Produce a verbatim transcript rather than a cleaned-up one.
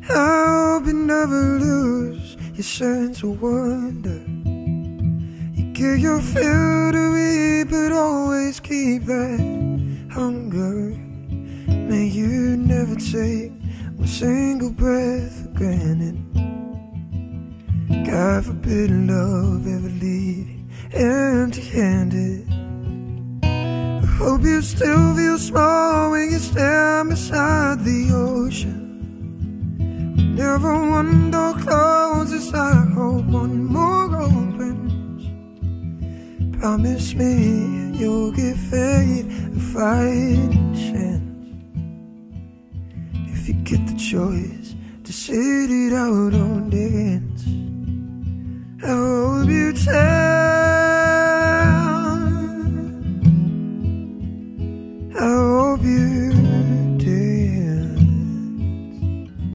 I hope you never lose your sense of wonder. You get your fill to eat, but always keep that hunger. May you never take one single breath for granted. God forbid love ever leave you empty-handed. I hope you still feel small when you stand beside the ocean. Whenever one door closes, I hope one more opens. Promise me you'll give faith a fighting chance. If you get the choice to sit it out or dance, I hope you tell